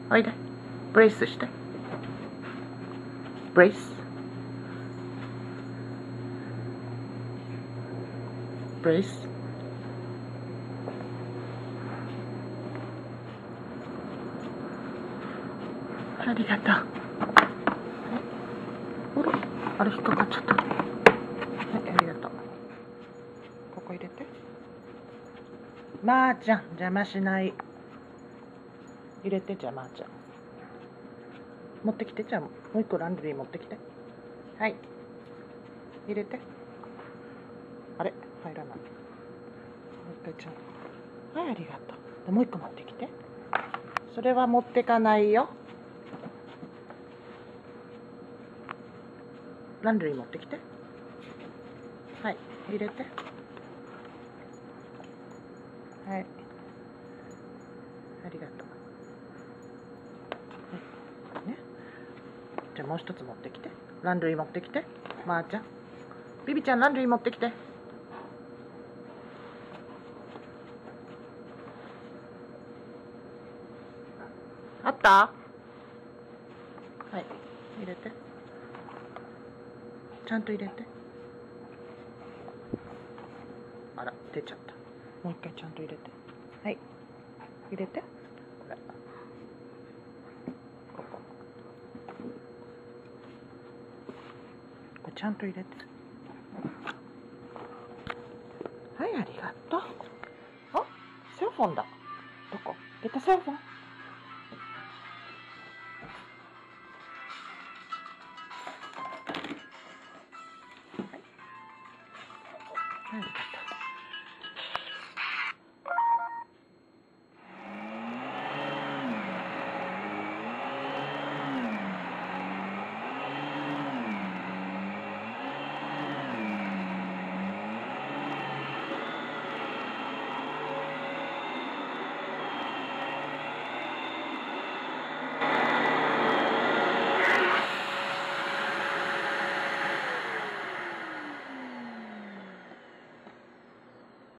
おいで。ブレイスして。ブレイス。ブレイス。ありがとう。あれ引っかかっちゃった。はい、ありがとう。ここ入れて。まーちゃん、邪魔しない。入れて、じゃあまーちゃん。持ってきて、じゃあもう一個ランドリー持ってきて。はい。入れて。あれ入らない。もう一回ちゃんと。はい、ありがとう。もう一個持ってきて。それは持ってかないよ。ランドリー持ってきて。はい、入れて。はい。ありがとう。はい。ね。じゃあもう一つ持ってきて。ランドリー持ってきて。まーちゃん。ビビちゃん、ランドリー持ってきて。あった？はい。入れて。ちゃんと入れて。あら、出ちゃった。もう一回ちゃんと入れて。はい。入れて。これ。ここ。これちゃんと入れて。はい、ありがとう。あ、セルフォンだ。どこ？出たセルフォン。